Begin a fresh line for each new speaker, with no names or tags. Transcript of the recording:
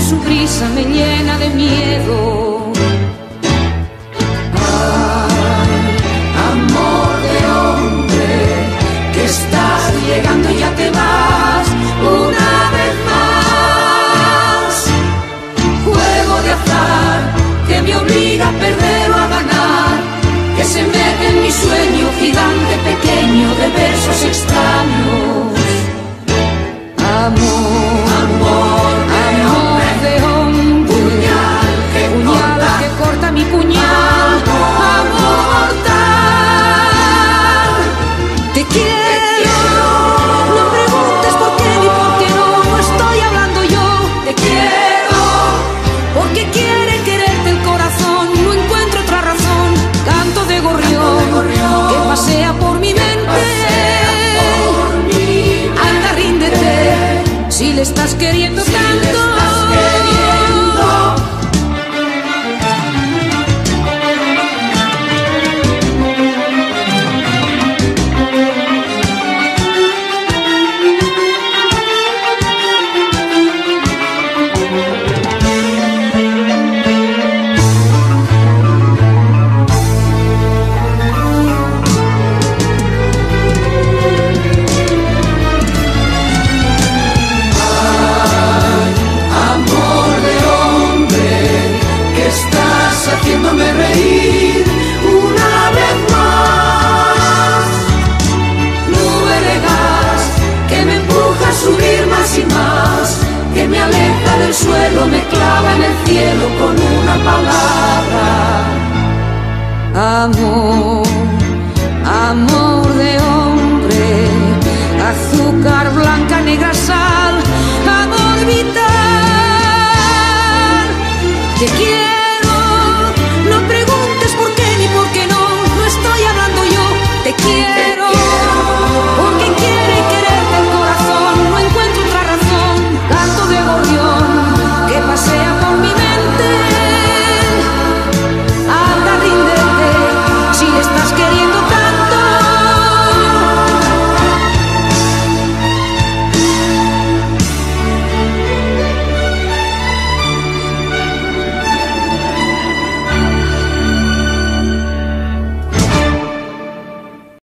su brisa me llena de miedo.
Ay, amor de hombre, que estás llegando y ya te vas una vez más. Juego de azar que me obliga a perder o a ganar, que se mete en mi sueño gigante pequeño de versos extraños. Amor, amor de hombre, puñal que corta mi puñal, amor mortal. Te quiero, no preguntes por qué ni por qué no estoy hablando yo. Te quiero, porque quiere quererte el corazón, no encuentro otra razón. Canto de gorrión que pasea por mi mente. Anda, ríndete, si le estás queriendo tanto. Haciéndome reír una vez más. Nube de gas que me empuja a subir más y más, que me aleja del suelo, me clava en el cielo con una palabra.
Amor, amor de hombre, azúcar blanca, negra sal, amor vital. Te quiero.